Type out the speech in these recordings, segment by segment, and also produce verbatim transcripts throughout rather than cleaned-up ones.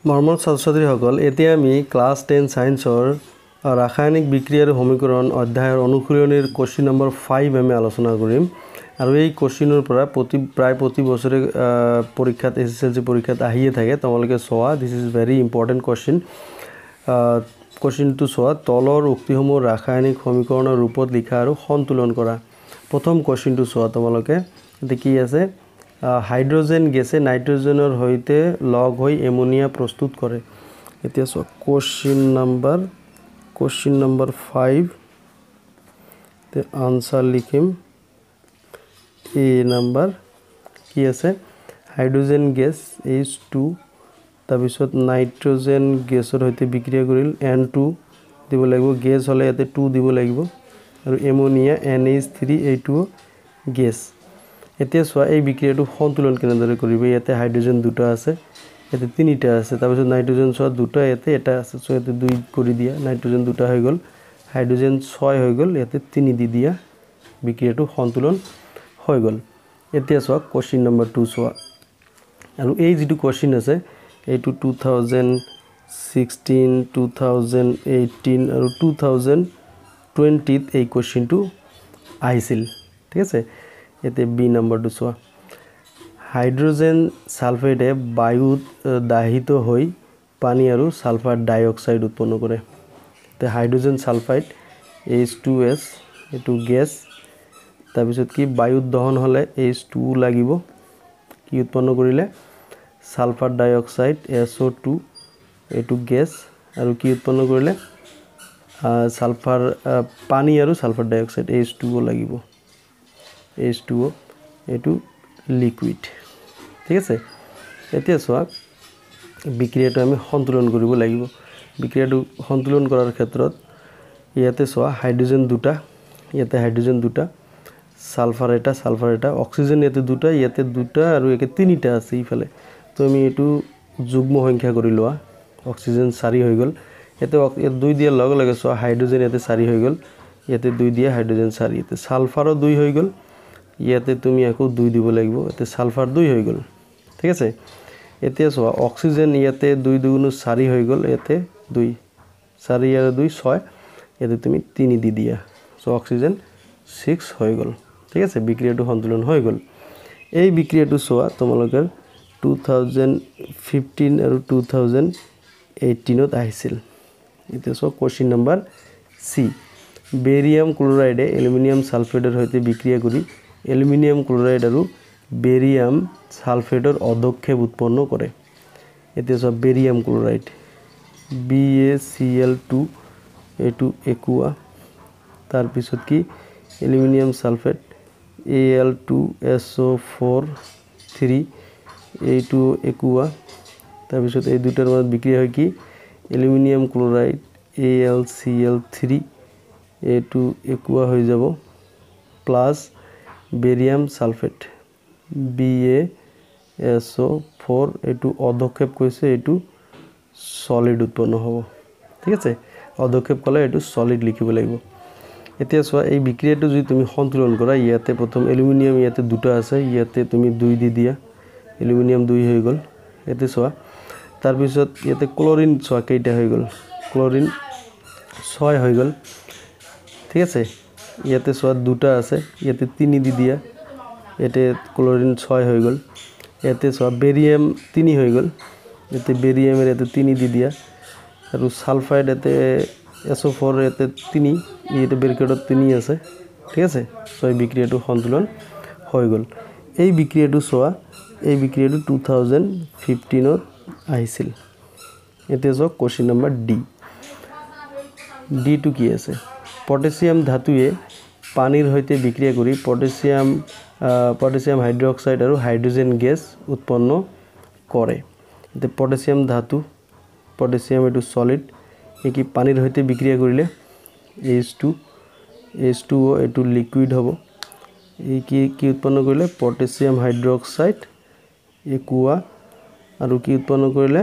মৰমৰ ছাত্ৰ-ছাত্ৰীসকল এতিয়া আমি ক্লাছ টেন সায়েন্সৰ ৰাসায়নিক বিক্ৰিয়া আৰু সমীকৰণ অধ্যায়ৰ অনুশীলনীৰ কোশ্চিন নম্বৰ পাঁচ আমি আলোচনা কৰিম আৰু এই কোশ্চিনৰ পৰা প্ৰতি প্ৰায় প্ৰতি বছৰে পৰীক্ষাত এছএছএলসি পৰীক্ষাত আহিয়ে থাকে তোমালোকে চোৱা this is very important question কোশ্চিনটো চোৱা তলৰ উক্তিসমূহ ৰাসায়নিক সমীকৰণৰ ৰূপত লিখা আৰু সন্তুলন কৰা প্ৰথম কোশ্চিনটো চোৱা তোমালোকে এতে কি আছে হাইড্ৰোজেন গেছে নাইট্ৰোজেনৰ হৈতে লগ হৈ এমোনিয়া প্ৰস্তুত কৰে এতিয়া so question number question number পাঁচ তে आंसर লিখিম এ নাম্বার কি আছে হাইড্ৰোজেন গেছ এইচ টু তাৰপিছত নাইট্ৰোজেন গেছৰ হৈতে বিক্ৰিয়া কৰিল এন টু দিব লাগিব গেছ হলে এতে টু দিব লাগিব আৰু এমোনিয়া এন এইচ থ্ৰী এইটো গেছ এতিয়া সোয়া এই বিক্রিয়াটো সন্তুলন কেনেদৰে কৰিব ইয়াতে হাইড্ৰোজেন দুটা আছে ইয়াতে তিনিটা আছে তাৰপিছত নাইট্ৰোজেন সোয়া দুটা ইয়াতে এটা আছে সো ইয়াতে দুই কৰি দিয়া নাইট্ৰোজেন দুটা হৈ গল হাইড্ৰোজেন ছয় হৈ গল ইয়াতে তিনি দি দিয়া বিক্রিয়াটো সন্তুলন হৈ গল এতিয়া সোয়া কোশ্চিন নম্বৰ দুই সোয়া আৰু এই যেটো কোশ্চিন আছে এইটো two thousand sixteen two thousand eighteen আৰু টু থাউজেন্ড টুৱেন্টি ত এই কোশ্চিনটো আহিছিল ঠিক আছে এতে বি নম্বৰ টু সোয়া হাইড্ৰোজেন সালফেটে বায়ুত দাহিত হৈ পানী আৰু সালফাৰ ডাই অক্সাইড উৎপন্ন কৰে তে hydrogen sulphide H two S এটো গ্যাস তাৰপিছত কি বায়ুত দহন হলে এইচ টু লাগিব কি উৎপন্ন কৰিলে sulphur dioxide S O' two এটো গ্যাস আৰু কি উৎপন্ন কৰিলে সালফাৰ পানী আৰু sulphur dioxide H two O লাগিব এইচ টু ও এটো লিকুইড ঠিক আছে এতিয়া সোয়া বিক্রিয়াটো আমি সন্তুলন কৰিব লাগিব বিক্রিয়াটো সন্তুলন কৰাৰ ক্ষেত্ৰত ইয়াতে সোয়া হাইড্ৰোজেন দুটা ইয়াতে হাইড্ৰোজেন দুটা সালফার এটা সালফার এটা অক্সিজেন ইয়াতে দুটা ইয়াতে দুটা আৰু একে তিনিটা আছে ইফালে তো আমি এটো যুগ্ম সংখ্যা কৰি লোৱা অক্সিজেন চাৰি হৈ গল এতে দুই দিয়া লগ লগে সোয়া হাইড্ৰোজেন ইয়াতে চাৰি হৈ গল ইয়াতে দুই দিয়া হাইড্ৰোজেন চাৰি ইয়াতে সালফারও দুই হৈ গল ইয়াতে তুমি আকৌ দুই দিব লাগিব এতে সালফার দুই হৈ গল ঠিক আছে এতিয়া সোয়া অক্সিজেন ইয়াতে দুই দুগুণ চাৰি হৈ গল ইয়াতে দুই চাৰি আৰু দুই ছয় ইয়াতে তুমি তিনি দি দিয়া সো অক্সিজেন ছয় হৈ গল ঠিক আছে বিক্রিয়াটো সন্তুলন হৈ গল এই বিক্রিয়াটো সোয়া তোমালোকৰ টু থাউজেন্ড ফিফটিন আৰু টু থাউজেন্ড এইটিন ত আহিছিল এতিয়া so question number C barium ক্লোৰাইডে এলুমিনিয়াম সালফেটৰ হৈতে বিক্রিয়া কৰি এলুমিনিয়াম ক্লোরাইড আৰু বেরিয়াম সালফেটৰ অধক্ষেপ উৎপন্ন কৰে এতিয়া সব barium chloride B A C L two এটো একুয়া তাৰ পিছত কি aluminium sulphate A L two S O' four three এইটো একুয়া তাৰ পিছত এই দুটাৰ মাজত বিক্রিয়া হয় কি aluminium chloride A L C L three এইটো একুয়া হৈ যাব plus barium sulphate B A S O' four এটো অধক্ষেপ কৈছে এটো সলিড উৎপন্ন হ'ব ঠিক আছে অধক্ষেপ কলে এটো সলিড লিখিব লাগিব এতিয়া সোয়া এই বিক্রিয়াটো যদি তুমি সন্তুলন কৰা ইয়াতে প্ৰথম এলুমিনিয়াম ইয়াতে দুটা আছে ইয়াতে তুমি দুই দি দিয়া এলুমিনিয়াম দুই হৈ গল এতে সোয়া তাৰ পিছত ইয়াতে ক্লোৰিন সোয়া কেইটা হৈ গল ক্লোৰিন ছয় হৈ গল ঠিক আছে ইয়াতে সোয়া দুটা আছে ইয়াতে তিনি দি দিয়া এতে ক্লোরিন ছয় হৈ গল এতে সোয়া বেরিয়াম তিনি হৈ গল এতে বেরিয়ামের এতে তিনি দি দিয়া আৰু সালফাইড এতে এছ অ' ফ'ৰ এতে তিনি এতে বেৰিকেটত তিনি আছে ঠিক আছে সো এই বিক্রিয়াটো সন্তুলন হৈ গল এই বিক্রিয়াটো সোয়া এই বিক্রিয়াটো টু থাউজেন্ড ফিফটিন ত আহিছিল এতে so question number D D two কি আছে পটাসিয়াম ধাতুৱে পানীৰ হৈতে বিক্রিয়া কৰি পটাসিয়াম পটাসিয়াম হাইড্ৰক্সাইড আৰু হাইড্ৰোজেন গ্যাস উৎপন্ন কৰে এতে পটাসিয়াম ধাতু পটাসিয়াম এটো সলিড একি পানীৰ হৈতে বিক্রিয়া কৰিলে H two H two O এটো লিকুইড হ'ব এই কি কি উৎপন্ন কৰিলে পটাসিয়াম হাইড্ৰক্সাইড একুয়া আৰু কি উৎপন্ন কৰিলে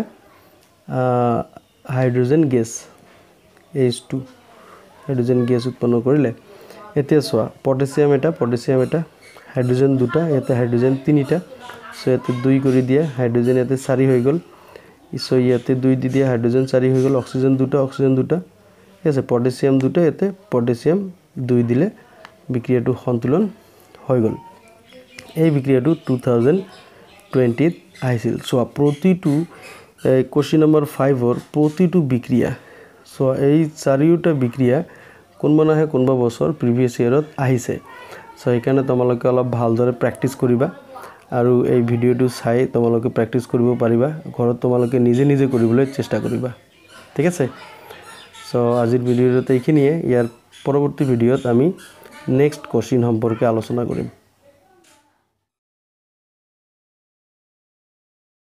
hydrogen gas H two hydrogen gas উৎপন্ন কৰিলে এতিয়া সোয়া পটাসিয়াম এটা পটাসিয়াম এটা হাইড্ৰোজেন দুটা এতে হাইড্ৰোজেন তিনিটা সো এতে দুই কৰি দিয়া হাইড্ৰোজেন এতে চাৰি হৈ গল সো ইয়াতে দুই দি দিয়া হাইড্রোজেন চাৰি হৈ গ'ল অক্সিজেন দুটা অক্সিজেন দুটা ঠিক আছে পটাছিয়াম দুটা ইয়াতে পটাছিয়াম দুই দিলে বিক্রিয়াটো সন্তুলন হৈ গ'ল এই বিক্রিয়াটো টু থাউজেন্ড টুৱেন্টি ত আহিছিল সো প্ৰতিটো কোশ্চেন নম্বৰ ফাইভ অৰ প্ৰতিটো বিক্রিয়া সো এই চাৰিওটা বিক্রিয়া কোনবা নহয় কোনবা বছৰ প্ৰিভিয়াস ইয়াৰত আহিছে সো এইকাৰণে তোমালোকে অলপ ভালদৰে প্ৰেক্টিস কৰিবা আৰু এই ভিডিওটো চাই তোমালোকে প্ৰেক্টিস কৰিব পাৰিবা ঘৰত তোমালোকে নিজে নিজে কৰিবলৈ চেষ্টা কৰিবা ঠিক আছে সো আজিৰ ভিডিওটো এইখিনিয়ে ইয়াৰ পৰৱৰ্তী ভিডিওত আমি নেক্সট কোশ্চেন সম্পৰ্কে আলোচনা কৰিম